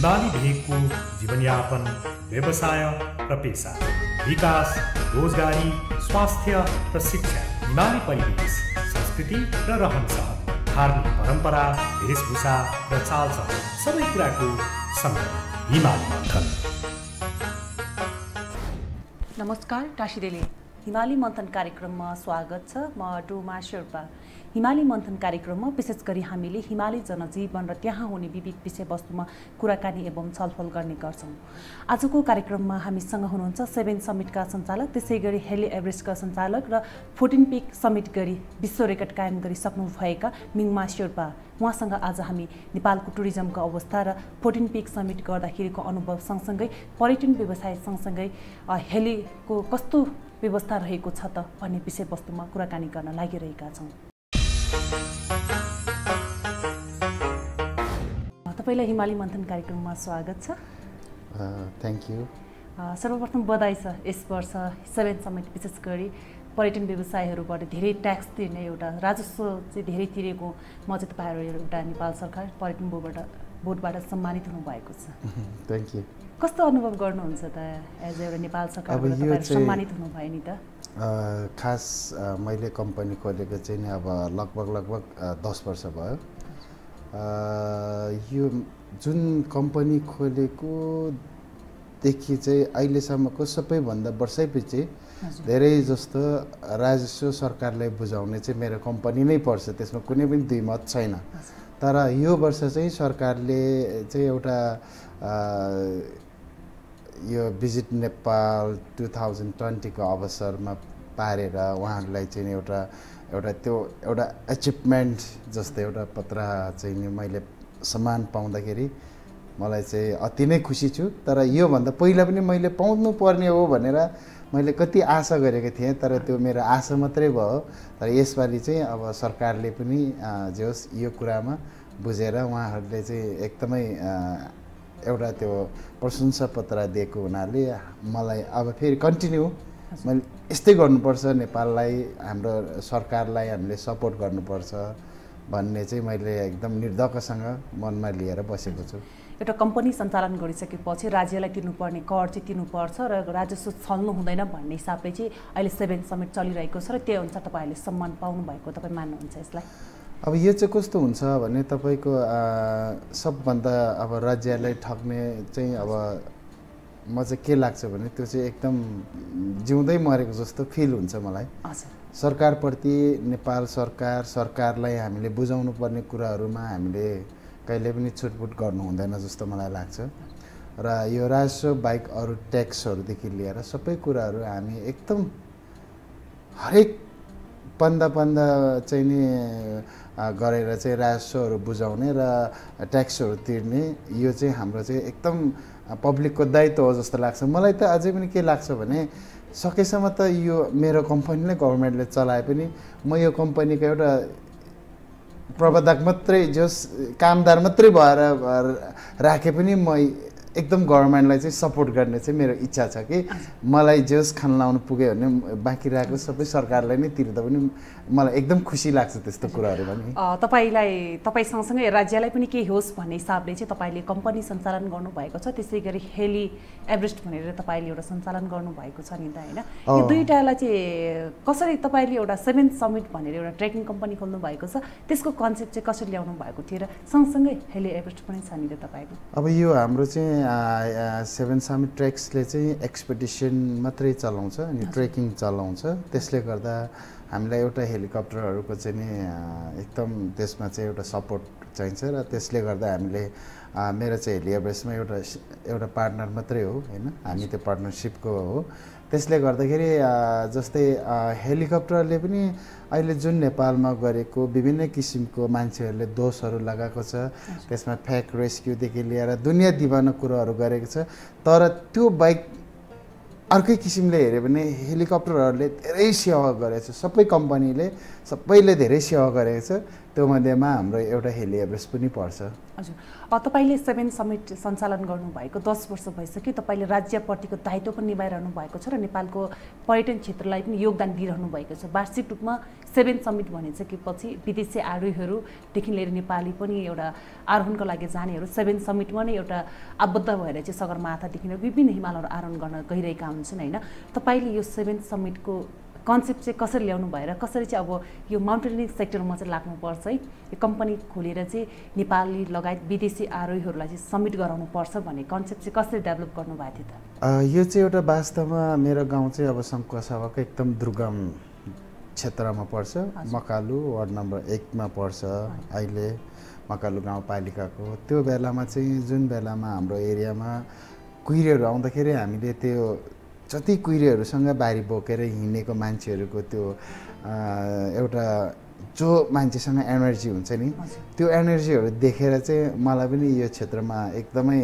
हिमाली भेगको जीवनयापन, व्यवसाय र पेसा, विकास, रोजगारी, स्वास्थ्य र शिक्षा, हिमाली परिवेश, संस्कृति र रहनसहन, धार्मिक परम्परा, वेशभूषा र चालचलन सबै कुराको सङ्गम हिमाली मन्थन। नमस्कार, टाशीदेले हिमाली मन्थन कार्यक्रममा स्वागत छ। म डोमा शेर्पा। हिमाली मन्थन कार्यक्रममा विशेष गरी हामीले हिमाली जनजीवन र त्यहाँ हुने विविध विषयवस्तुमा कुराकानी एवं छलफल गर्ने गर्छौँ। आजको कार्यक्रममा हामीसँग हुनुहुन्छ 7 समिटका सञ्चालक, त्यसै गरी हेली एभरेस्टका सञ्चालक र 14 पिक समिट गरी विश्व रेकर्ड कायम गरिसक्नुभएका मिङमा शेर्पा। उहाँसँग आज हामी नेपालको टुरिज्मको अवस्था र 14 पिक समिट गर्दाखेरिको अनुभव सँगसँगै पर्यटन व्यवसाय सँगसँगै हेलीको कस्तो व्यवस्था रहेको छ त भन्ने विषयवस्तुमा कुराकानी गर्न लागिरहेका छौँ। तपाईलाई हिमाली मन्थन कार्यक्रममा स्वागत छ। Thank you. सर्वप्रथम बधाई छ। यस वर्ष 7 समिट विशेष गरी पर्यटन व्यवसायहरूबाट धेरै ट्याक्स तिर्ने एउटा राजस्व चाहिँ धेरै तिरेको म चाहिँ तपाईँहरू एउटा नेपाल सरकार पर्यटन बोर्डबाट सम्मानित हुनुभएको छ। Thank you. कस्तो अनुभव गर्नुहुन्छ त एज एउटा नेपाल सरकारबाट तपाईहरु सम्मानित हुनुभयो नि त? खास मैले कम्पनी खोलेको चाहिँ नि अब लगभग 10 वर्ष भयो। यो जुन कम्पनी खोलेको देखि चाहिँ अहिलेसम्मको सबैभन्दा वर्षैपछि धेरै जस्तो राजस्व सरकारलाई बुझाउने चाहिँ मेरो कम्पनी नै पर्छ, त्यसमा कुनै पनि दुई मत छैन। तर यो वर्ष चाहिँ सरकारले चाहिँ एउटा यो भिजिट नेपाल 2020 को अवसरमा पारेर उहाँहरूलाई चाहिँ एउटा अचिभमेन्ट जस्तै एउटा पत्र चाहिँ नि मैले सम्मान पाउँदाखेरि मलाई चाहिँ अति नै खुसी छु। तर योभन्दा पहिला पनि मैले पाउनु पर्ने हो भनेर मैले कति आशा गरेको थिएँ, तर त्यो मेरो आशा मात्रै भयो। तर यसपालि चाहिँ अब सरकारले पनि जे होस् यो कुरामा बुझेर उहाँहरूले चाहिँ एकदमै एउटा त्यो प्रशंसा पत्र दिएको हुनाले मलाई अब फेरि कन्टिन्यू मैले यस्तै गर्नुपर्छ, नेपाललाई हाम्रो सरकारलाई हामीले सपोर्ट गर्नुपर्छ भन्ने चाहिँ मैले एकदम निर्धक्कसँग मनमा लिएर बसेको छु। एउटा कम्पनी सञ्चालन गरिसकेपछि राज्यलाई तिर्नुपर्ने कर चाहिँ तिर्नुपर्छ र राजस्व छल्नु हुँदैन भन्ने हिसाबले चाहिँ अहिले 7 समिट चलिरहेको छ र त्यही अनुसार तपाईँहरूले सम्मान पाउनु भएको तपाईँ मान्नुहुन्छ यसलाई? अब यो चाहिँ कस्तो हुन्छ भने तपाईँको सबभन्दा अब राज्यलाई ठग्ने चाहिँ अब म चाहिँ के लाग्छ भने त्यो चाहिँ एकदम जिउँदै मरेको जस्तो फिल हुन्छ मलाई। सरकारप्रति नेपाल सरकारलाई हामीले बुझाउनु पर्ने कुराहरूमा हामीले कहिले पनि छुटपुट गर्नु हुँदैन जस्तो मलाई लाग्छ। र यो राजस्व बाहेक अरू ट्याक्सहरूदेखि लिएर सबै कुराहरू हामी एकदम हरेक पन्दा चाहिँ नि गरेर चाहिँ राजस्वहरू बुझाउने र ट्याक्सहरू तिर्ने यो चाहिँ हाम्रो चाहिँ एकदम पब्लिकको दायित्व हो जस्तो लाग्छ मलाई। त अझै पनि के लाग्छ भने सकेसम्म त यो मेरो कम्पनीले गभर्मेन्टले चलाए पनि म यो कम्पनीको एउटा प्रबन्धक मात्रै जस कामदार मात्रै भएर राखे पनि म एकदम गभर्मेन्टलाई चाहिँ सपोर्ट गर्ने चाहिँ मेरो इच्छा छ कि मलाई जस खान लाउनु पुग्यो भने बाँकी रहेको सबै सरकारलाई नै तिर्दा पनि मलाई एकदम खुसी लाग्छ त्यस्तो कुराहरू पनि। तपाईँ सँगसँगै राज्यलाई पनि केही होस् भन्ने हिसाबले चाहिँ तपाईँले कम्पनी सञ्चालन गर्नुभएको छ, त्यसै गरी हेली एभरेस्ट भनेर तपाईँले एउटा सञ्चालन गर्नुभएको छ नि त होइन? यो दुईटालाई चाहिँ कसरी तपाईँले एउटा 7 समिट भनेर एउटा ट्रेकिङ कम्पनी खोल्नु भएको छ, त्यसको कन्सेप्ट चाहिँ कसरी ल्याउनु भएको थियो र सँगसँगै हेली एभरेस्ट पनि छ नि त तपाईँको? अब यो हाम्रो चाहिँ 7 समिट ट्रेक्सले चाहिँ एक्सपेडिसन मात्रै चलाउँछ अनि ट्रेकिङ चलाउँछ। त्यसले गर्दा हामीलाई एउटा हेलिकप्टरहरूको चाहिँ नि एकदम त्यसमा चाहिँ एउटा सपोर्ट चाहिन्छ र त्यसले गर्दा हामीले मेरो चाहिँ हेली एभरेस्टमा एउटा पार्टनर मात्रै हो होइन, हामी त्यो पार्टनरसिपको हो। त्यसले गर्दाखेरि जस्तै हेलिकप्टरले पनि अहिले जुन नेपालमा गरेको विभिन्न किसिमको मान्छेहरूले दोषहरू लगाएको छ, त्यसमा फ्याक रेस्क्युदेखि लिएर दुनियाँ दिवाना कुराहरू गरेको छ। तर त्यो बाइक अर्कै किसिमले हेऱ्यो भने हेलिकप्टरहरूले धेरै सेवा गरेको छ, सबै कम्पनीले सबैले धेरै सेवा गरेको छ। त्यो मध्येमा हाम्रो एउटा हिली एभरेस्ट पनि पर्छ। हजुर, तपाईँले 7 समिट सञ्चालन गर्नुभएको 10 वर्ष भइसक्यो। तपाईँले राज्यप्रतिको दायित्व पनि निभाइरहनु भएको छ र नेपालको पर्यटन क्षेत्रलाई पनि योगदान दिइरहनु भएको छ। वार्षिक रूपमा 7 समिट भनिसकेपछि विदेशी आरोहीहरूदेखि लिएर नेपाली पनि एउटा आरोहणको लागि जानेहरू 7 समिटमा नै एउटा आबद्ध भएर चाहिँ सगरमाथादेखि विभिन्न हिमालहरू आरोहण गर्न गइरहेका हुन्छन् होइन। तपाईँले यो 7 समिटको कन्सेप्ट चाहिँ कसरी ल्याउनु भएर कसरी चाहिँ अब यो माउन्टेनियरिङ सेक्टरमा चाहिँ लाग्नुपर्छ है, यो कम्पनी खोलेर चाहिँ नेपाली लगायत विदेशी आरोहीहरूलाई चाहिँ समिट गराउनुपर्छ भन्ने कन्सेप्ट चाहिँ कसरी डेभलप गर्नुभएको थियो त? यो चाहिँ एउटा वास्तवमा मेरो गाउँ चाहिँ अब सङ्खुवासभाको एकदम दुर्गम क्षेत्रमा पर्छ। मकालु वार्ड नम्बर 1 मा पर्छ अहिले मकालु गाउँपालिकाको। त्यो बेलामा चाहिँ जुन बेलामा हाम्रो एरियामा कुहिरेहरू आउँदाखेरि हामीले त्यो जति कुहिरेहरूसँग बारी बोकेर हिँडेको मान्छेहरूको त्यो एउटा जो मान्छेसँग एनर्जी हुन्छ नि, त्यो एनर्जीहरू देखेर चाहिँ मलाई पनि यो क्षेत्रमा एकदमै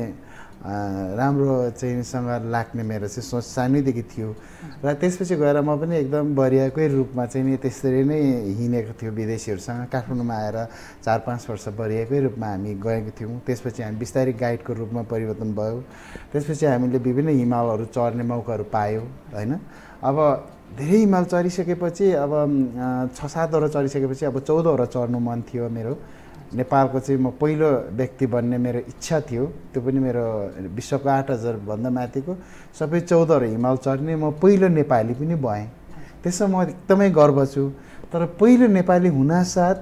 राम्रो चाहिँसँग लाग्ने मेरो चाहिँ सोच सानैदेखि थियो। र त्यसपछि गएर म पनि एकदम बरियाकै रूपमा चाहिँ नि त्यसरी नै हिँडेको थियो विदेशीहरूसँग। काठमाडौँमा आएर 4-5 वर्ष बरियाकै रूपमा हामी गएका थियौँ। त्यसपछि हामी बिस्तारै गाइडको रूपमा परिवर्तन भयो। त्यसपछि हामीले विभिन्न हिमालहरू चढ्ने मौकाहरू पायौँ होइन। अब धेरै हिमाल चढिसकेपछि अब 6-7 चढिसकेपछि अब 14 चढ्नु मन थियो मेरो। नेपालको चाहिँ म पहिलो व्यक्ति बन्ने मेरो इच्छा थियो। त्यो पनि मेरो विश्वको 8000 भन्दा माथिको सबै 14 हिमाल चढ्ने म पहिलो नेपाली पनि भएँ। त्यसमा म एकदमै गर्व छु। तर पहिलो नेपाली हुनासाथ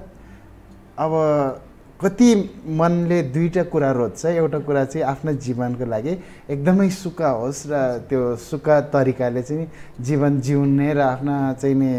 अब कति मनले दुईटा कुरा रोज्छ। एउटा कुरा चाहिँ आफ्नो जीवनको लागि एकदमै सुख होस् र त्यो सुख तरिकाले चाहिँ जीवन जिउने र आफ्ना चाहिँ नि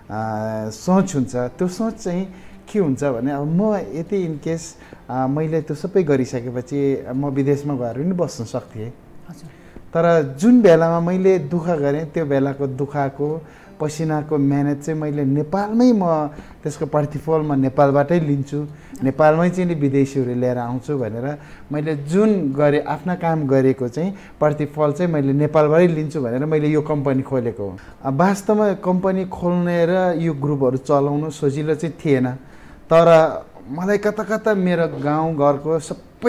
सोच हुन्छ। त्यो सोच चाहिँ के हुन्छ भने अब म यति इनकेस मैले त्यो सबै गरिसकेपछि म विदेशमा गएर पनि बस्न सक्थेँ। तर जुन बेलामा मैले दुःख गरेँ त्यो बेलाको दुःखको पसिनाको मेहनत चाहिँ मैले नेपालमै म त्यसको प्रतिफल म नेपालबाटै लिन्छु, नेपालमै चाहिँ विदेशीहरू लिएर आउँछु भनेर मैले जुन गरेँ आफ्ना काम गरेको चाहिँ प्रतिफल चाहिँ मैले नेपालबाटै लिन्छु भनेर मैले यो कम्पनी खोलेको हो। वास्तवमा कम्पनी खोल्ने र यो ग्रुपहरू चलाउनु सजिलो चाहिँ थिएन। तर मलाई कता कता मेरो गाउँ घरको सबै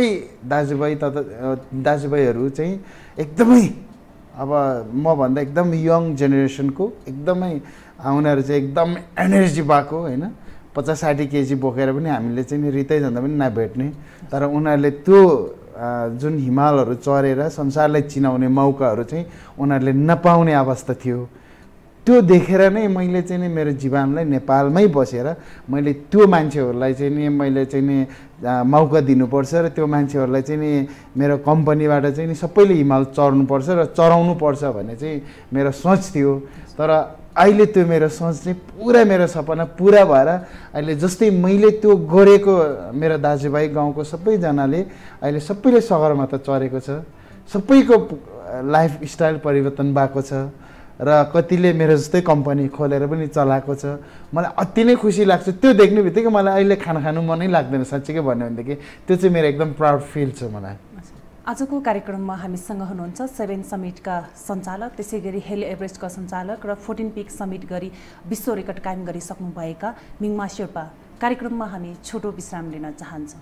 दाजुभाइहरू चाहिँ एकदमै अब मभन्दा एकदम यङ जेनेरेसनको एकदमै उनीहरू चाहिँ एकदम एनर्जी भएको होइन। 50-60 केजी बोकेर पनि हामीले चाहिँ नि रित्तै जाँदा पनि नभेट्ने। तर उनीहरूले त्यो जुन हिमालहरू चढेर संसारलाई चिनाउने मौकाहरू चाहिँ उनीहरूले नपाउने अवस्था थियो। त्यो देखेर नै मैले चाहिँ नि मेरो जीवनलाई नेपालमै बसेर मैले त्यो मान्छेहरूलाई चाहिँ नि मैले चाहिँ नि मौका दिनुपर्छ र त्यो मान्छेहरूलाई चाहिँ नि मेरो कम्पनीबाट चाहिँ नि सबैले हिमाल चढ्नुपर्छ र चढाउनुपर्छ भन्ने चाहिँ मेरो सोच थियो। तर अहिले त्यो मेरो सोच चाहिँ पुरा मेरो सपना पुरा भएर अहिले जस्तै मैले त्यो गरेको मेरो दाजुभाइ गाउँको सबैजनाले अहिले सबैले सगरमाथा चढेको छ। सबैको लाइफ स्टाइल परिवर्तन भएको छ र कतिले मेरो जस्तै कम्पनी खोलेर पनि चलाएको छ। मलाई अति नै खुसी लाग्छ। त्यो देख्ने बित्तिकै मलाई अहिले खाना खानु मनै लाग्दैन साँच्चीकै भन्यो भनेदेखि। त्यो चाहिँ मेरो एकदम प्राउड फिल छ मलाई। आजको कार्यक्रममा हामीसँग हुनुहुन्छ 7 समिटका सञ्चालक, त्यसै गरी हिल एभरेस्टका सञ्चालक र 14 पिक समिट गरी विश्व रेकर्ड कायम गरिसक्नुभएका मिङमा शेर्पा। कार्यक्रममा हामी छोटो विश्राम लिन चाहन्छौँ।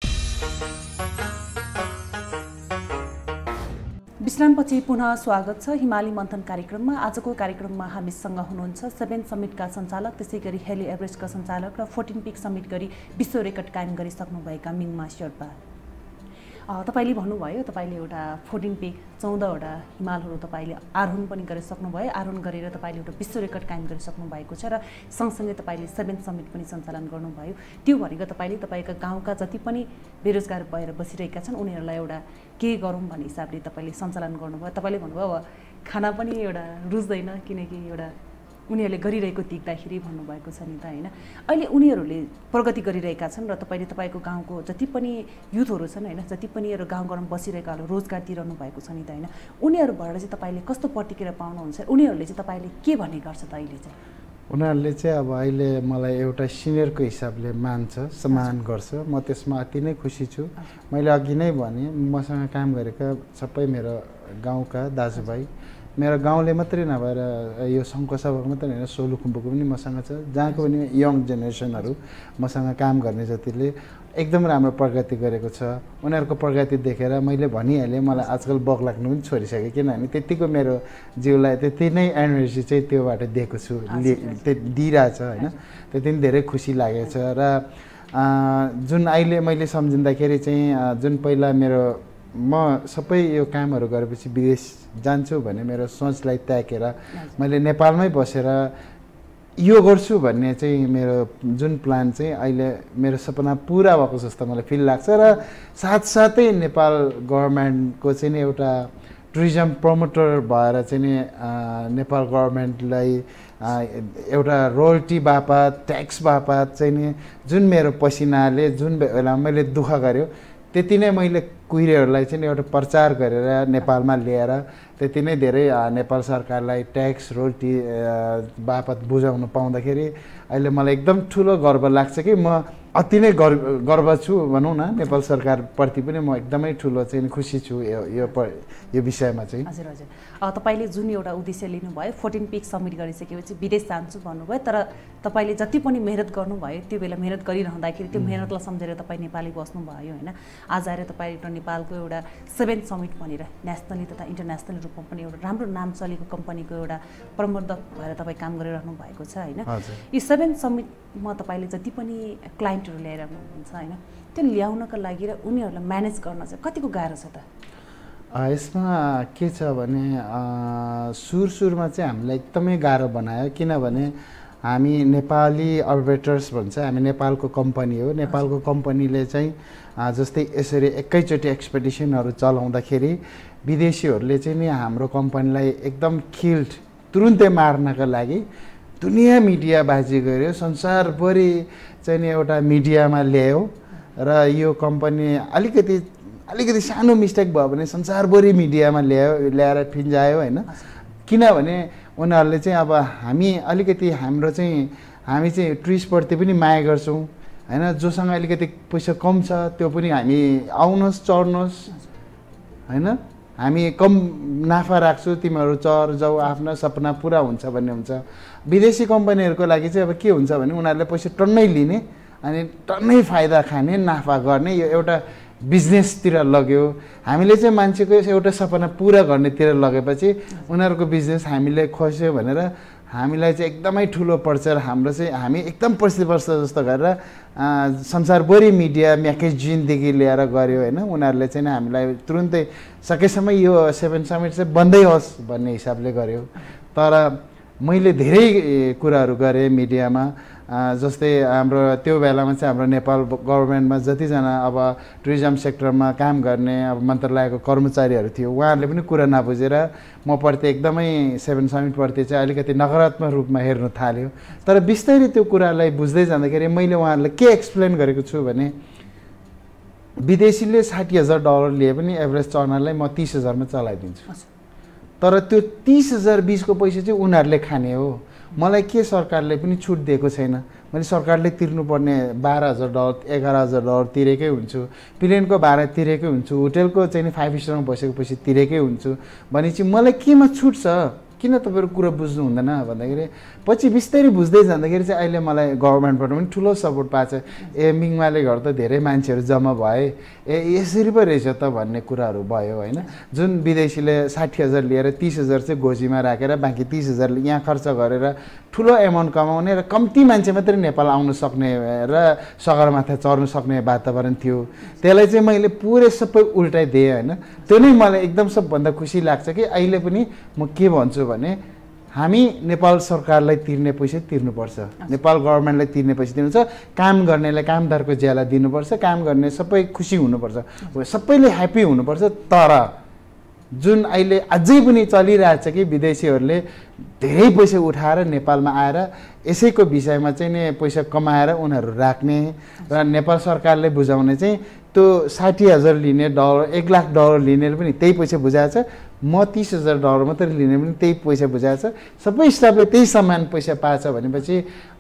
विश्रामपछि पुनः स्वागत छ हिमाली मन्थन कार्यक्रममा। आजको कार्यक्रममा हामीसँग हुनुहुन्छ 7 समिटका सञ्चालक, त्यसै गरी हिल एभरेस्टका सञ्चालक र 14 पिक समिट गरी विश्व रेकर्ड कायम गरिसक्नुभएका मिङमा शेर्पा। तपाईँले भन्नुभयो तपाईँले एउटा 14 पिक 14वटा हिमालहरू तपाईँले आरोहण पनि गरिसक्नुभयो। आरोहण गरेर तपाईँले एउटा विश्व रेकर्ड कायम गरिसक्नु भएको छ र सँगसँगै तपाईँले 7 समिट पनि सञ्चालन गर्नुभयो। त्यो भनेको तपाईँले तपाईँका गाउँका जति पनि बेरोजगार भएर बसिरहेका छन् उनीहरूलाई एउटा के गरौँ भन्ने हिसाबले तपाईँले सञ्चालन गर्नुभयो। तपाईँले भन्नुभयो अब खाना पनि एउटा रुच्दैन किनकि एउटा उनीहरूले गरिरहेको देख्दाखेरि भन्नुभएको छ नि त होइन। अहिले उनीहरूले प्रगति गरिरहेका छन् र तपाईँले तपाईँको गाउँको जति पनि युथहरू छन् होइन, जति पनि गाउँघरमा बसिरहेकाहरू रोजगार दिइरहनु भएको छ नि त होइन, उनीहरूबाट चाहिँ तपाईँले कस्तो प्रतिक्रिया पाउनुहुन्छ? उनीहरूले चाहिँ तपाईँले के भन्ने गर्छ त अहिले चाहिँ? उनीहरूले चाहिँ अब अहिले मलाई एउटा सिनियरको हिसाबले मान्छ, सम्मान गर्छ। म त्यसमा अति नै खुसी छु। मैले अघि नै भने मसँग काम गरेका सबै मेरो गाउँका दाजुभाइ मेरो गाउँले मात्रै नभएर यो सङ्घसभाको मात्रै होइन सोलुखुम्बुको पनि मसँग छ, जहाँको पनि यङ जेनेरेसनहरू मसँग काम गर्ने जतिले एकदम राम्रो प्रगति गरेको छ। उनीहरूको प्रगति देखेर मैले भनिहालेँ मलाई आजकल बग लाग्नु पनि छोडिसकेँ, किनभने त्यतिको मेरो जिउलाई त्यति नै एनर्जी चाहिँ त्योबाट दिएको छु, दिइरहेछ होइन। त्यति नै धेरै खुसी लागेको छ। र जुन अहिले मैले सम्झिँदाखेरि चाहिँ जुन पहिला म सबै यो कामहरू गरेपछि विदेश जान्छु भन्ने मेरो सोचलाई त्यागेर मैले नेपालमै बसेर यो गर्छु भन्ने चाहिँ मेरो जुन प्लान चाहिँ अहिले मेरो सपना पुरा भएको जस्तो मलाई फिल लाग्छ। र साथसाथै नेपाल गभर्मेन्टको चाहिँ नि एउटा टुरिज्म प्रमोटर भएर चाहिँ नि नेपाल गभर्मेन्टलाई एउटा रोयल्टी बापत ट्याक्स बापत चाहिँ नि जुन मेरो पसिनाले जुन बेला मैले दुःख गर्यो त्यति नै मैले कुहिरेहरूलाई चाहिँ एउटा प्रचार गरेर नेपालमा ल्याएर त्यति नै धेरै नेपाल सरकारलाई ट्याक्स रोयल्टी बापत बुझाउन पाउँदाखेरि अहिले मलाई एकदम ठुलो गर्व लाग्छ कि म अति नै गर्व छु भनौँ न। नेपाल सरकारप्रति पनि म एकदमै ठुलो चाहिँ खुसी छु यो विषयमा चाहिँ। हजुर हजुर, तपाईँले जुन एउटा उद्देश्य लिनुभयो 14 पिक सब्मिट गरिसकेपछि विदेश जान्छु भन्नुभयो, तर तपाईँले जति पनि मेहनत गर्नुभयो त्यो बेला मेहनत गरिरहँदाखेरि त्यो मेहनतलाई सम्झेर तपाईँ नेपाली बस्नुभयो होइन। आज आएर तपाईँ एउटा नेपालको एउटा 7 समिट भनेर नेसनली तथा इन्टरनेसनल रूपमा पनि एउटा राम्रो नाम चलेको कम्पनीको एउटा प्रबन्धक भएर तपाईँ काम गरिरहनु भएको छ होइन। यो 7 समिटमा तपाईँले जति पनि क्लाइन्टहरू ल्याएर हुनुहुन्छ होइन, त्यो ल्याउनका लागि र उनीहरूलाई म्यानेज गर्न चाहिँ कतिको गाह्रो छ त? यसमा के छ भने सुरुमा चाहिँ हामीलाई एकदमै गाह्रो बनायो, किनभने हामी नेपाली अर्बिटर्स भन्छ, हामी नेपालको कम्पनी हो। नेपालको कम्पनीले चाहिँ जस्तै यसरी एकैचोटि एक्सपेडिसनहरू चलाउँदाखेरि विदेशीहरूले चाहिँ नि हाम्रो कम्पनीलाई एकदम खिल्ड तुरुन्तै मार्नका लागि दुनियाँ मिडियाबाजी गर्यो, संसारभरि चाहिँ नि एउटा मिडियामा ल्यायो र यो कम्पनी अलिकति सानो मिस्टेक भयो भने संसारभरि मिडियामा ल्याएर फिन्जायो होइन। किनभने उनीहरूले चाहिँ अब हामी अलिकति हामी चाहिँ टुरिस्टप्रति पनि माया गर्छौँ होइन। जोसँग अलिकति पैसा कम छ त्यो पनि हामी आउनुहोस् चढ्नुहोस् होइन, हामी कम नाफा राख्छु, तिमीहरू चढ जाऊ, आफ्नो सपना पुरा हुन्छ भन्ने हुन्छ। विदेशी कम्पनीहरूको लागि चाहिँ अब के हुन्छ भने उनीहरूले पैसा टन्नै लिने अनि टन्नै फाइदा खाने, नाफा गर्ने, यो एउटा बिजनेसतिर लग्यो। हामीले चाहिँ मान्छेको एउटा सपना पुरा गर्नेतिर लगेपछि उनीहरूको बिजनेस हामीले खोज्यो भनेर हामीलाई चाहिँ एकदमै ठुलो पर्छ। र हाम्रो चाहिँ हामी एकदम वर्ष जस्तो गरेर संसारभरि मिडिया म्यागजिनदेखि लिएर गऱ्यो होइन। उनीहरूले चाहिँ हामीलाई तुरुन्तै सकेसम्म यो 7 समिट चाहिँ बन्दै होस् भन्ने हिसाबले गर्यो। तर मैले धेरै कुराहरू गरेँ मिडियामा, जस्तै हाम्रो त्यो बेलामा चाहिँ हाम्रो नेपाल गभर्मेन्टमा जतिजना अब टुरिज्म सेक्टरमा काम गर्ने अब मन्त्रालयको कर्मचारीहरू थियो उहाँहरूले पनि कुरा नबुझेर म प्रति एकदमै 7 समिटप्रति चाहिँ अलिकति नकारात्मक रूपमा हेर्नु थाल्यो। तर बिस्तारै त्यो कुरालाई बुझ्दै जाँदाखेरि मैले उहाँहरूलाई के एक्सप्लेन गरेको छु भने विदेशीले $60,000 लिए पनि एभरेज चढ्नलाई म 30,000मा चलाइदिन्छु, तर त्यो 30,000 बीचको पैसा चाहिँ उनीहरूले खाने हो। मलाई के सरकारले पनि छुट दिएको छैन। मैले सरकारले तिर्नुपर्ने $12,000 $11,000 तिरेकै हुन्छु, प्लेनको भाडा तिरेकै हुन्छु, होटेलको चाहिँ 5 स्टारमा बसेको पैसा तिरेकै हुन्छु भनेपछि मलाई केमा छुट छ? किन तपाईँहरू कुरा बुझ्नु हुँदैन भन्दाखेरि पछि बिस्तारै बुझ्दै जाँदाखेरि चाहिँ अहिले मलाई गभर्मेन्टबाट पनि ठुलो सपोर्ट पाएको छ। मिङमाले गर्दा धेरै मान्छेहरू जम्मा भए, यसरी पो रहेछ त भन्ने कुराहरू भयो होइन। जुन विदेशीले 60,000 लिएर 30,000 चाहिँ गोजीमा राखेर बाँकी 30,000 यहाँ खर्च गरेर ठुलो एमाउन्ट कमाउने र कम्ती मान्छे मात्रै नेपाल आउन सक्ने र सगरमाथा चढ्न सक्ने वातावरण थियो। त्यसलाई चाहिँ मैले पुरै सबै उल्टाइदिएँ होइन। त्यो नै मलाई एकदम सबभन्दा खुसी लाग्छ कि अहिले पनि म के भन्छु भने हामी नेपाल सरकारलाई तिर्ने पैसा तिर्नुपर्छ, नेपाल गभर्मेन्टलाई तिर्ने पैसा दिनुपर्छ, काम गर्नेलाई कामदारको ज्याला दिनुपर्छ, काम गर्ने सबै खुसी हुनुपर्छ, सबैले ह्याप्पी हुनुपर्छ। तर जुन अहिले अझै पनि चलिरहेछ कि विदेशीहरूले धेरै पैसा उठाएर नेपालमा आएर यसैको विषयमा चाहिँ नि पैसा कमाएर उनीहरू राख्ने र नेपाल सरकारले बुझाउने चाहिँ त्यो 60,000 लिने $1 लाख लिनेले पनि त्यही पैसा बुझाएको छ, म $30,000 मात्रै लिने पनि त्यही पैसा बुझाएको छ, सबै स्टाफले त्यही समान पैसा पाएछ भनेपछि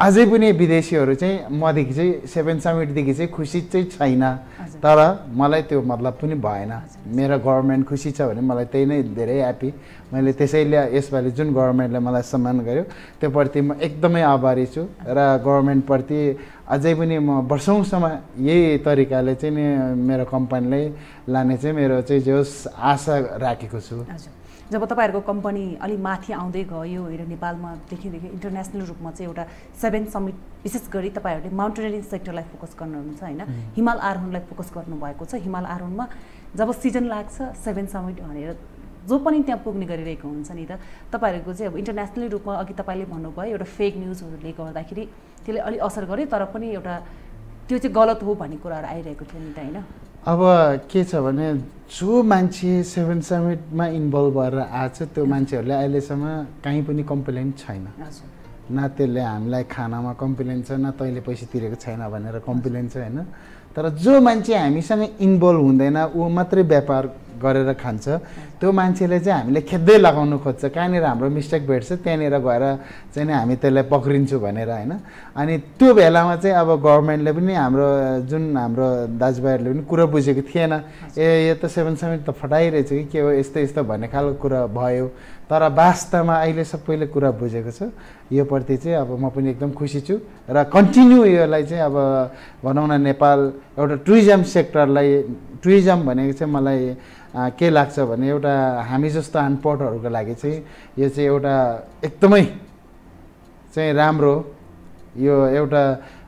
अझै पनि विदेशीहरू चाहिँ मदेखि चाहिँ 7 समिटदेखि चाहिँ खुसी चाहिँ छैन, तर मलाई त्यो मतलब पनि भएन। मेरो गभर्मेन्ट खुसी छ भने मलाई त्यही नै धेरै ह्याप्पी। मैले त्यसैले यसपालि जुन गभर्मेन्टले मलाई सम्मान गर्यो त्योप्रति म एकदमै आभारी छु र गभर्मेन्टप्रति अझै पनि म वर्षौँसम्म यही तरिकाले चाहिँ नि मेरो कम्पनीलाई लाने चाहिँ मेरो चाहिँ जोस आशा राखेको छु। जब तपाईँहरूको कम्पनी अलि माथि आउँदै गयो र नेपालमा देखिदेखि इन्टरनेसनल रूपमा चाहिँ एउटा 7 समिट विशेष गरी तपाईँहरूले माउन्टेनियरिङ सेक्टरलाई फोकस गर्नुहुन्छ होइन, हिमाल आरोहणलाई फोकस गर्नुभएको छ। हिमाल आरोहणमा जब सिजन लाग्छ 7 समिट भनेर जो पनि त्यहाँ पुग्ने गरिरहेको हुन्छ नि त, तपाईँहरूको चाहिँ अब इन्टरनेसनली रूपमा अघि तपाईँले भन्नुभयो एउटा फेक न्युजहरूले गर्दाखेरि त्यसले अलि असर गर्यो, तर पनि एउटा त्यो चाहिँ गलत हो भन्ने कुराहरू आइरहेको थियो नि त होइन। अब के छ भने जो मान्छे 7 समिटमा इन्भल्भ भएर आएको छ त्यो मान्छेहरूले अहिलेसम्म कहीँ पनि कम्प्लेन छैन, न त्यसले हामीलाई खानामा कम्प्लेन छ, न तैँले पैसा तिरेको छैन भनेर कम्प्लेन छ होइन। तर जो मान्छे हामीसँग इन्भल्भ हुँदैन ऊ मात्रै व्यापार गरेर खान्छ, त्यो मान्छेले चाहिँ हामीले खेद्दै लगाउनु खोज्छ, कहाँनिर हाम्रो मिस्टेक भेट्छ त्यहाँनिर गएर चाहिँ नि हामी त्यसलाई पक्रिन्छौँ भनेर होइन। अनि त्यो बेलामा चाहिँ अब गभर्मेन्टले पनि हाम्रो जुन हाम्रो दाजुभाइहरूले पनि कुरा बुझेको थिएन, यो त 7 समिट त फटाइरहेछ कि के हो यस्तो यस्तो भन्ने खालको कुरा भयो। तर वास्तवमा अहिले सबैले कुरा बुझेको छ, यो प्रति चाहिँ अब म पनि एकदम खुसी छु र कन्टिन्यू यसलाई चाहिँ अब भनौँ न नेपाल एउटा टुरिज्म सेक्टरलाई, टुरिज्म भनेको चाहिँ मलाई के लाग्छ भने एउटा हामी जस्तो अनपढहरूको लागि चाहिँ यो चाहिँ एउटा एकदमै चाहिँ राम्रो, यो एउटा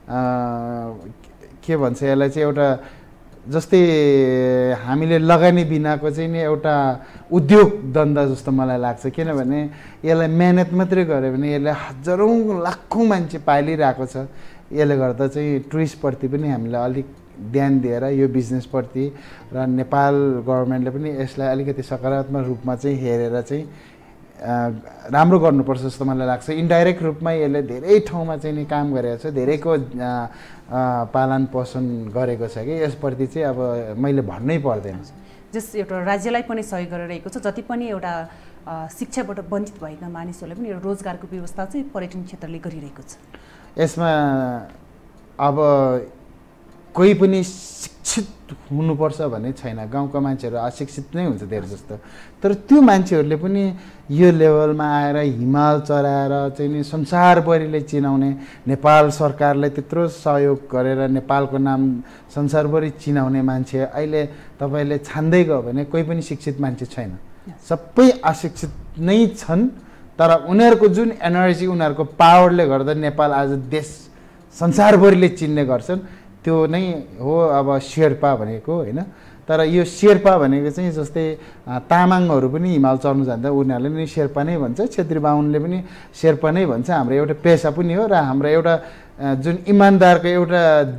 के भन्छ यसलाई चाहिँ एउटा जस्तै हामीले लगानी बिनाको चाहिँ नि एउटा उद्योग धन्दा जस्तो मलाई लाग्छ। किनभने यसलाई मेहनत मात्रै गऱ्यो भने यसले हजारौँ लाखौँ मान्छे पालिरहेको छ। यसले गर्दा चाहिँ टुरिस्टप्रति पनि हामीलाई अलिक ध्यान दिएर यो बिजनेसप्रति र नेपाल गभर्मेन्टले पनि यसलाई अलिकति सकारात्मक रूपमा चाहिँ हेरेर चाहिँ राम्रो गर्नुपर्छ जस्तो मलाई लाग्छ। इन्डाइरेक्ट रूपमा यसले धेरै ठाउँमा चाहिँ नि काम गरेको छ, धेरैको पालन पोषण गरेको छ कि यसप्रति चाहिँ अब मैले भन्नै पर्दैन। जस एउटा राज्यलाई पनि सहयोग गरिरहेको छ, जति पनि एउटा शिक्षाबाट वञ्चित भएका मानिसहरूलाई पनि एउटा रोजगारको व्यवस्था चाहिँ पर्यटन क्षेत्रले गरिरहेको छ। यसमा अब कोही पनि शिक्षित हुनुपर्छ भन्ने छैन, गाउँका मान्छेहरू अशिक्षित नै हुन्छ धेरै जस्तो, तर त्यो मान्छेहरूले पनि यो लेभलमा आएर हिमाल चढाएर चाहिँ नि संसारभरिले चिनाउने, नेपाल सरकारले त्यत्रो सहयोग गरेर नेपालको नाम संसारभरि चिनाउने मान्छे अहिले तपाईँले छान्दै गयो भने कोही पनि शिक्षित मान्छे छैन, सबै अशिक्षित नै छन्। तर उनीहरूको जुन एनर्जी, उनीहरूको पावरले गर्दा नेपाल आज देश संसारभरिले चिन्ने गर्छन्, त्यो नै हो अब शेर्पा भनेको होइन। तर यो शेर्पा भनेको चाहिँ जस्तै तामाङहरू पनि हिमाल चढ्नु जाँदा उनीहरूले नि शेर्पा नै भन्छ, छेत्री बाहुनले पनि शेर्पा नै भन्छ। हाम्रो एउटा पेसा पनि हो र हाम्रो एउटा जुन इमान्दारको एउटा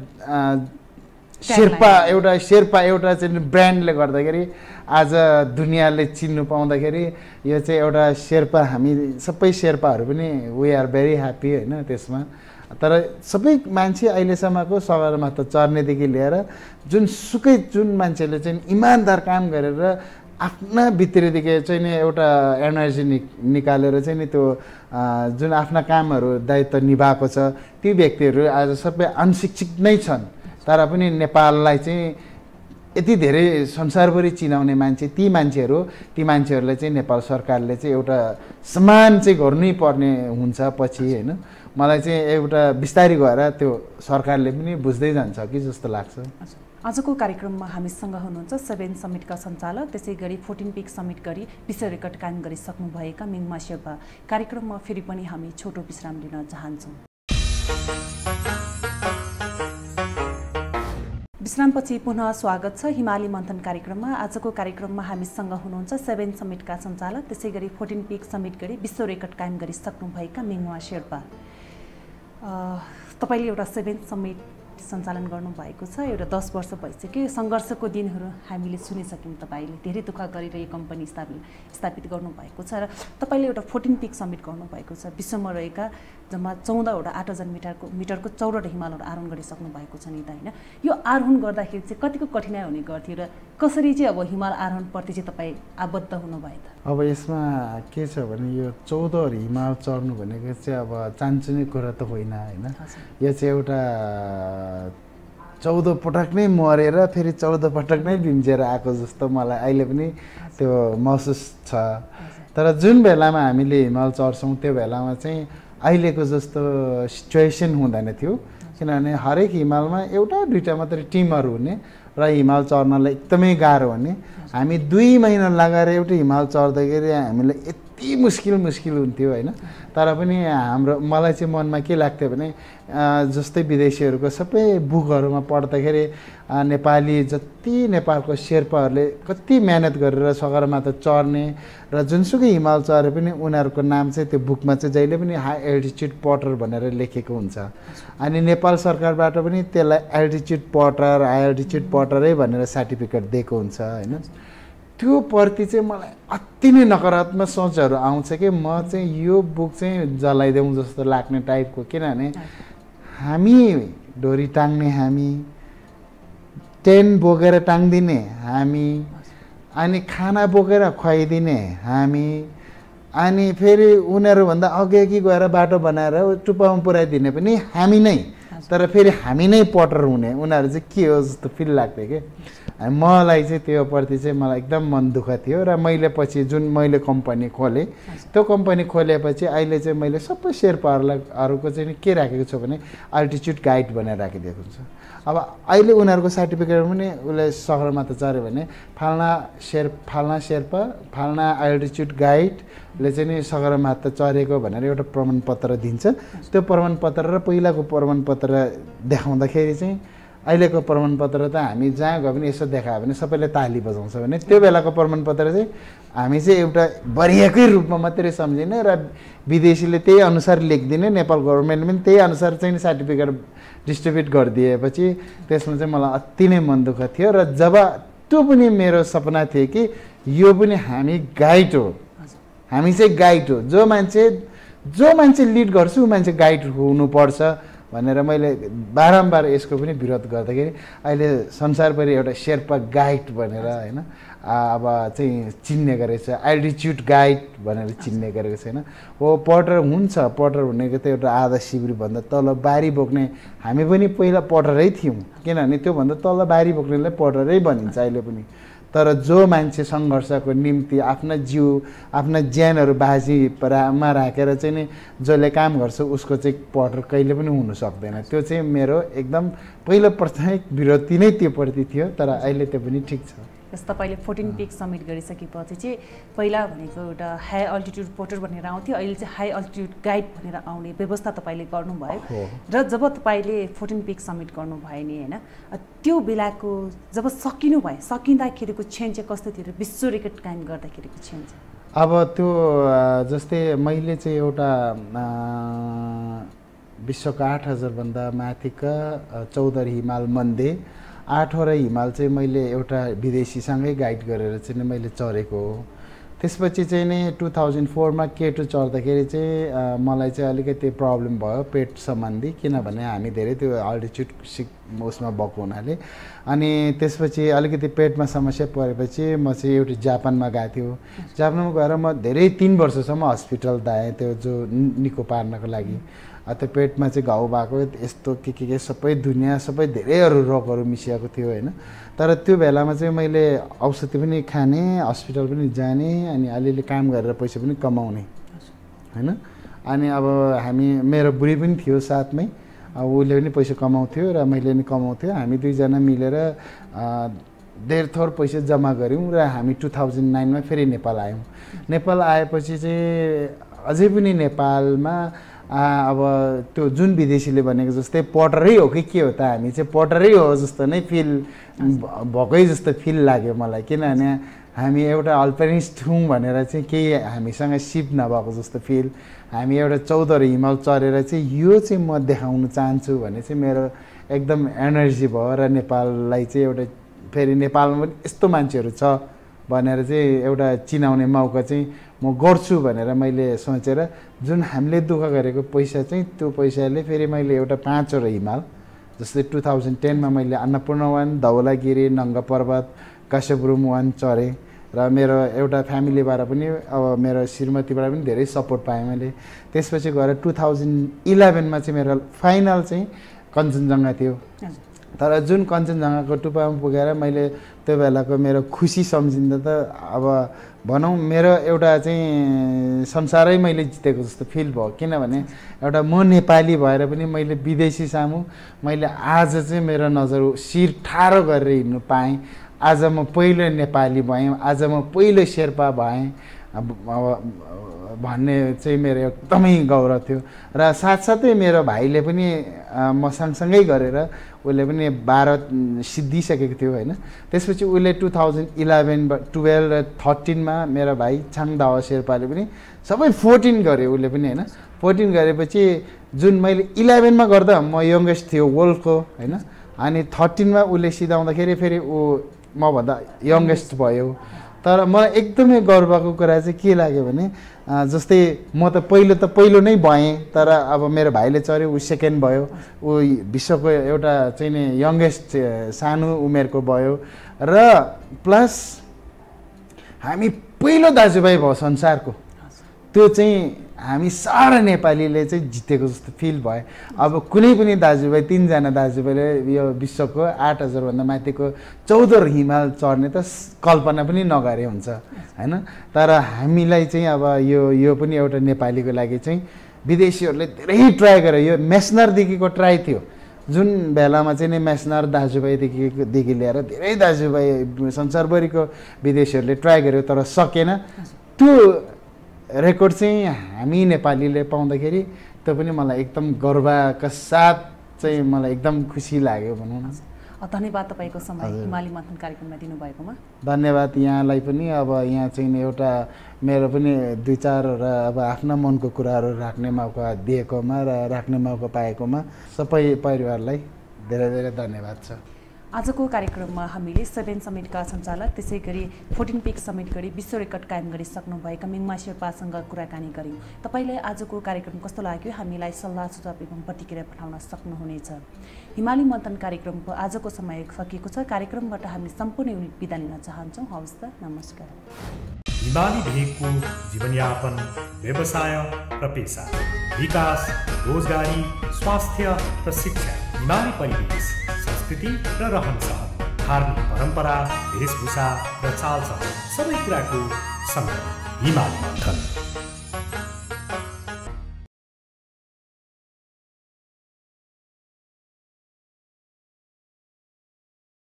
शेर्पा एउटा चाहिँ ब्रान्डले गर्दाखेरि आज दुनियाँले चिन्नु पाउँदाखेरि यो चाहिँ एउटा शेर्पा, हामी सबै शेर्पाहरू पनि वी आर भेरी ह्याप्पी होइन त्यसमा। तर सबै मान्छे अहिलेसम्मको सगरमाथा चढ्नेदेखि लिएर जुन मान्छेले चाहिँ इमान्दार काम गरेर आफ्ना भित्रदेखि चाहिँ नि एउटा एनर्जी निकालेर चाहिँ नि त्यो जुन आफ्ना कामहरू दायित्व निभाएको छ, ती व्यक्तिहरू आज सबै अनशिक्षित नै छन्, तर पनि नेपाललाई चाहिँ यति धेरै संसारभरि चिनाउने मान्छे ती मान्छेहरूलाई चाहिँ नेपाल सरकारले चाहिँ एउटा सम्मान चाहिँ गर्नै पर्ने हुन्छ पछि होइन। मलाई चाहिँ एउटा बिस्तारै गएर त्यो सरकारले पनि बुझ्दै जान्छ कि जस्तो लाग्छ। आजको कार्यक्रममा हामीसँग हुनुहुन्छ 7 समिटका सञ्चालक, त्यसै गरी 14 पिक समिट गरी विश्व रेकर्ड कायम गरिसक्नुभएका मिङमा शेर्पा। कार्यक्रममा फेरि पनि हामी छोटो विश्राम लिन चाहन्छौँ। विश्रामपछि पुनः स्वागत छ हिमाली मन्थन कार्यक्रममा। आजको कार्यक्रममा हामीसँग हुनुहुन्छ 7 समिटका सञ्चालक, त्यसै गरी 14 पिक समिट गरी विश्व रेकर्ड कायम गरिसक्नुभएका मिङमा शेर्पा। तपाईँले एउटा 7 समिट सञ्चालन गर्नुभएको छ, एउटा 10 वर्ष भइसक्यो। सङ्घर्षको दिनहरू हामीले सुनिसक्यौँ, तपाईँले धेरै दुःख गरेर यो कम्पनी स्थापित गर्नुभएको छ र तपाईँले एउटा 14 पिक समिट गर्नुभएको छ। विश्वमा रहेका जम्मा 14वटा 8000 मिटरको चौडा हिमालहरू आरोहण गरिसक्नु भएको छ नि त होइन। यो आरोहण गर्दाखेरि चाहिँ कतिको कठिनाइ हुने गर्थ्यो र कसरी चाहिँ अब हिमाल आरोहणप्रति चाहिँ तपाईँ आबद्ध हुनुभयो त? अब यसमा के छ भने यो 14 हिमाल चढ्नु भनेको चाहिँ अब चान्चुने कुरा त होइन होइन। यो चाहिँ एउटा 14 पटक नै मरेर फेरि 14 पटक नै भिम्झेर आएको जस्तो मलाई अहिले पनि त्यो महसुस छ। तर जुन बेलामा हामीले हिमाल चढ्छौँ त्यो बेलामा चाहिँ अहिलेको जस्तो सिचुएसन हुँदैन थियो, किनभने हरेक हिमालमा एउटा दुईवटा मात्रै टिमहरू हुने र हिमाल चढ्नलाई एकदमै गाह्रो हुने। हामी 2 महिना लगाएर एउटा हिमाल चढ्दाखेरि हामीलाई यति मुस्किल हुन्थ्यो होइन। तर पनि मलाई चाहिँ मनमा के लाग्थ्यो भने जस्तै विदेशीहरूको सबै बुकहरूमा पढ्दाखेरि नेपाली जति नेपालको शेर्पाहरूले कति मेहनत गरेर सगरमाथा चढ्ने र जुनसुकै हिमाल चढे पनि उनीहरूको नाम चाहिँ त्यो बुकमा चाहिँ जहिले पनि हाई एल्टिच्युड पटर भनेर लेखेको हुन्छ। अनि नेपाल सरकारबाट पनि त्यसलाई एल्टिच्युड पटर हाई एल्टिच्युड पटरै भनेर सर्टिफिकेट दिएको हुन्छ होइन। त्यो प्रति चाहिँ मलाई अति नै नकारात्मक सोचहरू आउँछ कि म चाहिँ यो बुक चाहिँ जलाइदेऊ जस्तो लाग्ने टाइपको। किनभने हामी डोरी टाङ्ने, हामी टेन्ट बोकेर टाङ्दिने हामी, अनि खाना बोकेर खुवाइदिने हामी, अनि फेरि उनीहरूभन्दा अघि गएर बाटो बनाएर टुप्पामा पुऱ्याइदिने पनि हामी नै। तर फेरि हामी नै पटर हुने, उनीहरू चाहिँ के हो जस्तो फिल लाग्थ्यो कि। मलाई चाहिँ त्यो प्रति चाहिँ मलाई एकदम मन दुःख थियो। र मैले पछि जुन मैले कम्पनी खोलेँ त्यो कम्पनी खोलेपछि अहिले चाहिँ मैले सबै शेर्पाहरूको चाहिँ के राखेको छु भने अल्टिच्युड गाइड भनेर राखिदिएको हुन्छ। अब अहिले उनीहरूको सर्टिफिकेट पनि उसले सगरमाथा चढ्यो भने फाल्ना शेर्पा फाल्ना अल्टिच्युड गाइडले चाहिँ नि सगरमाथा चढेको भनेर एउटा प्रमाणपत्र दिन्छ। त्यो प्रमाणपत्र र पहिलाको प्रमाणपत्र देखाउँदाखेरि चाहिँ अहिलेको प्रमाणपत्र त हामी जहाँ गयो भने यसो देखायो भने सबैले ताली बजाउँछ भने त्यो बेलाको प्रमाणपत्र चाहिँ हामी चाहिँ एउटा बढियाकै रूपमा मात्रै सम्झिने र विदेशीले त्यही अनुसार लेखिदिने, नेपाल गभर्मेन्टले पनि त्यही अनुसार चाहिँ सर्टिफिकेट डिस्ट्रिब्युट गरिदिएपछि त्यसमा चाहिँ मलाई अति नै मन दुःख थियो। र जब त्यो पनि मेरो सपना थियो कि यो पनि हामी गाइड हो, हामी चाहिँ गाइड हो, जो मान्छे लिड गर्छ ऊ मान्छे गाइड हुनुपर्छ भनेर मैले बारम्बार यसको पनि विरोध गर्दाखेरि अहिले संसारभरि एउटा शेर्पा गाइड भनेर होइन अब चाहिँ चिन्ने गरेको छ, एल्टिच्युड गाइड भनेर चिन्ने गरेको छैन। हो पटर हुन्छ, पटर भनेको त एउटा आधा शिविरभन्दा तल बारी बोक्ने हामी पनि पहिला पटरै थियौँ, किनभने त्योभन्दा तल बारी बोक्नेलाई पटरै भनिन्छ अहिले पनि। तर जो मान्छे सङ्घर्षको निम्ति आफ्ना जिउ आफ्ना ज्यानहरू बाजीमा राखेर चाहिँ नि जसले काम गर्छ उसको चाहिँ पटर कहिले पनि हुनु सक्दैन। त्यो चाहिँ मेरो एकदम पहिलो प्राथमिक विरोधी नै त्योप्रति थियो। तर अहिले त्यो पनि ठिक छ। जस्तो तपाईँले 14 पिक सब्मिट गरिसकेपछि चाहिँ पहिला भनेको एउटा हाई अल्टिट्युड पोर्टर भनेर आउँथ्यो, अहिले चाहिँ हाई अल्टिट्युड गाइड भनेर आउने व्यवस्था तपाईँले गर्नुभयो। र जब तपाईँले 14 पिक सब्मिट गर्नुभयो नि होइन, त्यो बेलाको जब सकिँदाखेरिको क्षण चाहिँ कस्तो थियो र विश्व रेकर्ड कायम गर्दाखेरिको क्षण चाहिँ? अब त्यो जस्तै मैले चाहिँ एउटा विश्वको 8000 भन्दा माथिका 14 हिमाल मध्ये 8वटा हिमाल चाहिँ मैले एउटा विदेशीसँगै गाइड गरेर चाहिँ मैले चढेको हो। त्यसपछि चाहिँ नि 2004 मा K2 चढ्दाखेरि चाहिँ मलाई चाहिँ अलिकति प्रब्लम भयो पेट सम्बन्धी, किनभने हामी धेरै त्यो अल्टिट्युड उसमा भएको हुनाले। अनि त्यसपछि अलिकति पेटमा समस्या परेपछि म चाहिँ एउटा जापानमा गएको थियो। जापानमा गएर म धेरै 3 वर्षसम्म हस्पिटल धाएँ त्यो जो निको पार्नको लागि। त्यो पेटमा चाहिँ घाउ भएको यस्तो के सबै दुनियाँ सबै धेरैहरू रोगहरू मिसिएको थियो होइन। तर त्यो बेलामा चाहिँ मैले औषधि पनि खाने, हस्पिटल पनि जाने, अनि अलिअलि काम गरेर पैसा पनि कमाउने होइन। अनि अब मेरो बुढी पनि थियो साथमै, अब उसले पनि पैसा कमाउँथ्यो र मैले पनि कमाउँथ्यो। हामी दुईजना मिलेर धेर थोर पैसा जम्मा गऱ्यौँ र हामी 2009 मा फेरि नेपाल आयौँ। नेपाल आएपछि चाहिँ अझै पनि नेपालमा अब त्यो जुन विदेशीले भनेको जस्तै पटरै हो कि के हो त, हामी चाहिँ पटरै हो जस्तो नै फिल भएकै जस्तो फिल लाग्यो मलाई। किनभने हामी एउटा अल्पिनिस्ट हौँ भनेर चाहिँ केही हामीसँग सिप नभएको जस्तो फिल। हामी एउटा 14 हिमाल चढेर चाहिँ यो चाहिँ म देखाउन चाहन्छु भन्ने चाहिँ मेरो एकदम एनर्जी भयो र नेपाललाई चाहिँ एउटा फेरि नेपालमा पनि यस्तो मान्छेहरू छ भनेर चाहिँ एउटा चिनाउने मौका चाहिँ म गर्छु भनेर मैले सोचेर जुन हामीले दुःख गरेको पैसा चाहिँ त्यो पैसाले फेरि मैले एउटा 5वटा हिमाल जस्तै 2010 मा मैले अन्नपूर्ण 1, धौलागिरी, नङ्गा पर्वत, काश्यपरुम 1 चढेँ र मेरो एउटा फ्यामिलीबाट पनि अब मेरो श्रीमतीबाट पनि धेरै सपोर्ट पाएँ मैले। त्यसपछि गएर 2011 मा चाहिँ मेरो फाइनल चाहिँ कञ्चनजङ्घा थियो। तर जुन कञ्चनजङ्घाको टुप्पामा पुगेर मैले त्यो बेलाको मेरो खुसी सम्झिँदा त अब भनौँ मेरो एउटा चाहिँ संसारै मैले जितेको जस्तो फिल भयो। किनभने एउटा म नेपाली भएर पनि मैले विदेशी सामु मैले आज चाहिँ मेरो नजर शिर ठाडो गरेर हिँड्नु पाएँ। आज म पहिलो नेपाली भएँ, आज म पहिलो शेर्पा भएँ भन्ने चाहिँ मेरो एकदमै गौरव थियो। र साथसाथै मेरो भाइले पनि म सँगसँगै गरेर उसले पनि 12 सिद्धिसकेको थियो होइन। त्यसपछि उसले 2011, 12 र 13 मा मेरो भाइ छाङदावा शेर्पाले पनि सबै 14 गर्यो उसले पनि होइन। 14 गरेपछि जुन मैले 11 मा गर्दा म यङ्गेस्ट थियो वर्ल्डको होइन। अनि 13 मा उसले सिधाउँदाखेरि फेरि ऊ मभन्दा यङ्गेस्ट भयो। तर मलाई एकदमै गर्वको कुरा चाहिँ के लाग्यो भने जस्तै म त पहिलो नै भएँ, तर अब मेरो भाइले चढ्यो ऊ सेकेन्ड भयो, ऊ विश्वको एउटा चाहिँ नि यङ्गेस्ट सानो उमेरको भयो। र प्लस हामी पहिलो दाजुभाइ भयो संसारको, त्यो चाहिँ हामी सारा नेपालीले चाहिँ जितेको जस्तो फिल भयो। अब कुनै पनि दाजुभाइ 3 जना दाजुभाइले यो विश्वको 8000 भन्दा माथिको 14 हिमाल चढ्ने त कल्पना पनि नगरे हुन्छ हैन। तर हामीलाई चाहिँ अब यो पनि एउटा नेपालीको लागि चाहिँ विदेशीहरूले धेरै ट्राई गरे। यो मेसनरदेखिको ट्राई थियो, जुन बेलामा चाहिँ नि मेसनर दाजुभाइदेखि लिएर धेरै दाजुभाइ संसारभरिको विदेशीहरूले ट्राई गर्यो तर सकेन। त्यो रेकर्ड चाहिँ हामी नेपालीले पाउँदाखेरि त्यो पनि मलाई एकदम गर्वका साथ चाहिँ मलाई एकदम खुसी लाग्यो भनौँ न। धन्यवाद तपाईँको समय हिमाली मन्थन कार्यक्रममा दिनुभएकोमा। धन्यवाद यहाँलाई पनि। अब यहाँ चाहिँ एउटा मेरो पनि 2-4 अब आफ्ना मनको कुराहरू राख्ने मौका दिएकोमा र राख्ने मौका पाएकोमा सबै परिवारलाई धेरै धेरै धन्यवाद छ। आजको कार्यक्रममा हामीले 7 समिटका सञ्चालक त्यसै गरी 14 पिक समिट गरी विश्व रेकर्ड कायम गरिसक्नुभएका मिङमा शेर्पासँग कुराकानी गऱ्यौँ। तपाईँलाई आजको कार्यक्रम कस्तो लाग्यो हामीलाई सल्लाह सुझाव एवं प्रतिक्रिया पठाउन सक्नुहुनेछ। हिमाली मन्थन कार्यक्रमको आजको समय सकिएको छ। कार्यक्रमबाट हामी सम्पूर्ण युनिट बिदा लिन चाहन्छौँ। हवस् त, नमस्कार। हिमाली भेगको जीवनयापन, व्यवसाय र पेसा, विकास, रोजगारी, स्वास्थ्य र शिक्षा, हिमाली परिवेश, संस्कृति र रहनसहन, धार्मिक परम्परा, वेशभूषा र चालचलन, सबै कुराको सङ्गम हिमाली मन्थन।